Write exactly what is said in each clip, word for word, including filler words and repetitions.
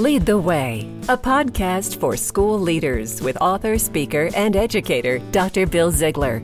Lead the Way, a podcast for school leaders with author, speaker, and educator, Doctor Bill Ziegler.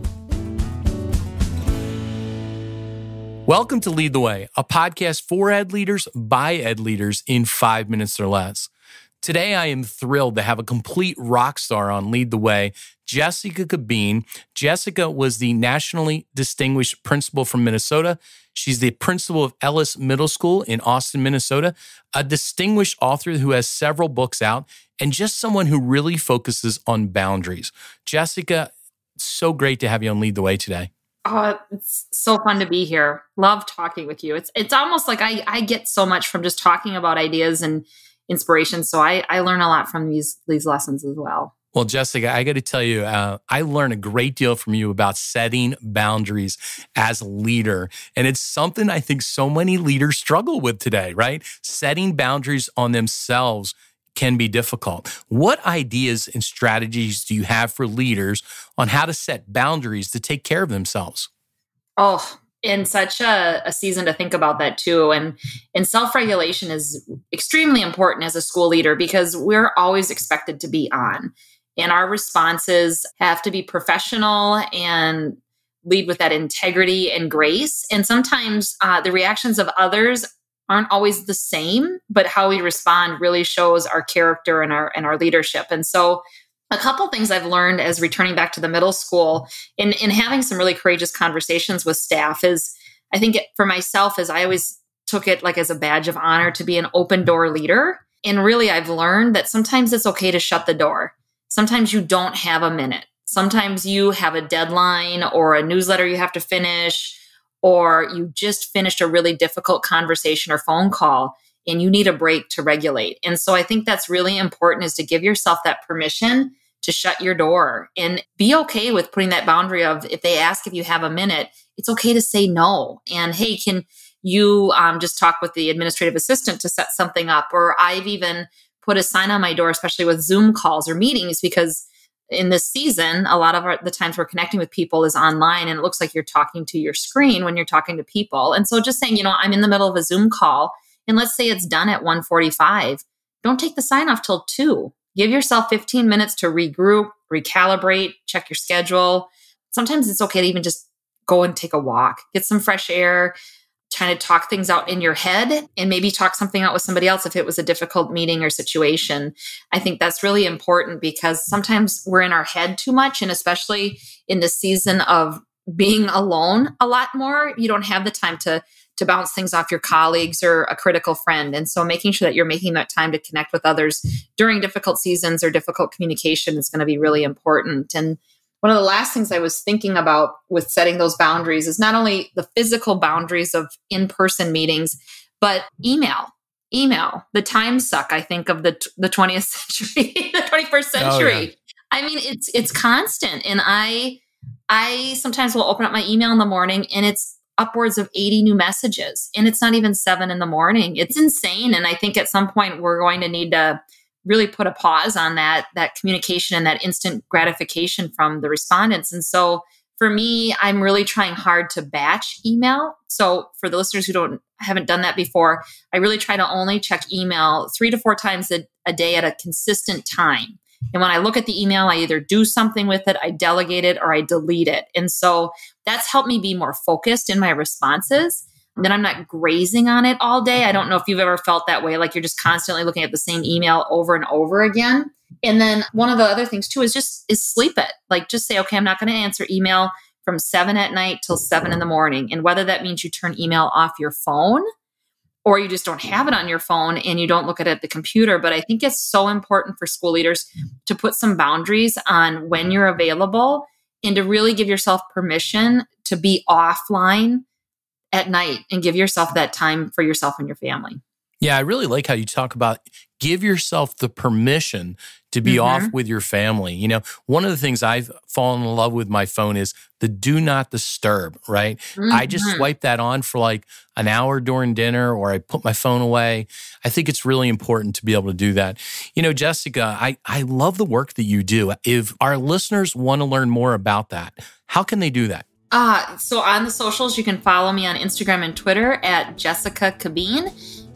Welcome to Lead the Way, a podcast for ed leaders by ed leaders in five minutes or less. Today, I am thrilled to have a complete rock star on Lead the Way, Jessica Cabeen. Jessica was the nationally distinguished principal from Minnesota. She's the principal of Ellis Middle School in Austin, Minnesota, a distinguished author who has several books out, and just someone who really focuses on boundaries. Jessica, so great to have you on Lead the Way today. Oh, it's so fun to be here. Love talking with you. It's it's almost like I, I get so much from just talking about ideas and inspiration. So I, I learn a lot from these, these lessons as well. Well, Jessica, I got to tell you, uh, I learned a great deal from you about setting boundaries as a leader. And it's something I think so many leaders struggle with today, right? Setting boundaries on themselves can be difficult. What ideas and strategies do you have for leaders on how to set boundaries to take care of themselves? Oh, in such a, a season to think about that too. And, and self-regulation is extremely important as a school leader because we're always expected to be on. And our responses have to be professional and lead with that integrity and grace. And sometimes uh, the reactions of others aren't always the same, but how we respond really shows our character and our and our leadership. And so a couple things I've learned as returning back to the middle school in, in having some really courageous conversations with staff is, I think it, for myself, is I always took it like as a badge of honor to be an open door leader. And really, I've learned that sometimes it's okay to shut the door. Sometimes you don't have a minute. Sometimes you have a deadline or a newsletter you have to finish, or you just finished a really difficult conversation or phone call and you need a break to regulate. And so I think that's really important, is to give yourself that permission to shut your door and be okay with putting that boundary of, if they ask if you have a minute, it's okay to say no. And hey, can you um, just talk with the administrative assistant to set something up? Or I've even put a sign on my door, especially with Zoom calls or meetings, because in this season, a lot of our, the times we're connecting with people is online, and it looks like you're talking to your screen when you're talking to people. And so just saying, you know, I'm in the middle of a Zoom call, and let's say it's done at one forty-five. Don't take the sign off till two. Give yourself fifteen minutes to regroup, recalibrate, check your schedule. Sometimes it's okay to even just go and take a walk, get some fresh air, trying to talk things out in your head, and maybe talk something out with somebody else if it was a difficult meeting or situation. I think that's really important because sometimes we're in our head too much, and especially in the season of being alone a lot more, you don't have the time to to bounce things off your colleagues or a critical friend. And so making sure that you're making that time to connect with others during difficult seasons or difficult communication is going to be really important. And one of the last things I was thinking about with setting those boundaries is not only the physical boundaries of in-person meetings, but email. Email. The times suck, I think, of the the twentieth century, the twenty-first century. Oh, yeah. I mean, it's it's constant. And I I sometimes will open up my email in the morning and it's upwards of eighty new messages. And it's not even seven in the morning. It's insane. And I think at some point we're going to need to really put a pause on that, that communication and that instant gratification from the respondents. And so for me, I'm really trying hard to batch email. So for the listeners who don't haven't done that before, I really try to only check email three to four times a, a day at a consistent time. And when I look at the email, I either do something with it, I delegate it, or I delete it. And so that's helped me be more focused in my responses. And then I'm not grazing on it all day. I don't know if you've ever felt that way, like you're just constantly looking at the same email over and over again. And then one of the other things too is just is sleep it. Like just say, okay, I'm not going to answer email from seven at night till seven in the morning. And whether that means you turn email off your phone or you just don't have it on your phone and you don't look at it at the computer. But I think it's so important for school leaders to put some boundaries on when you're available and to really give yourself permission to be offline at night and give yourself that time for yourself and your family. Yeah, I really like how you talk about give yourself the permission to be mm-hmm. off with your family. You know, one of the things I've fallen in love with my phone is the do not disturb, right? Mm-hmm. I just swipe that on for like an hour during dinner, or I put my phone away. I think it's really important to be able to do that. You know, Jessica, I, I love the work that you do. If our listeners want to learn more about that, how can they do that? Uh, so on the socials, you can follow me on Instagram and Twitter at Jessica Cabeen.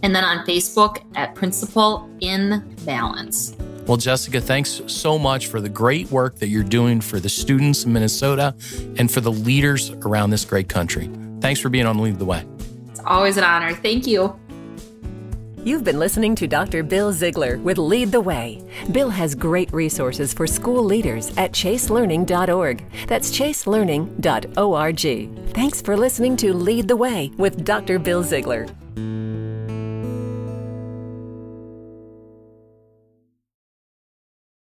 and then on Facebook at Principal in Balance. Well, Jessica, thanks so much for the great work that you're doing for the students in Minnesota and for the leaders around this great country. Thanks for being on Lead the Way. It's always an honor. Thank you. You've been listening to Doctor Bill Ziegler with Lead the Way. Bill has great resources for school leaders at chase learning dot org. That's chase learning dot org. Thanks for listening to Lead the Way with Doctor Bill Ziegler.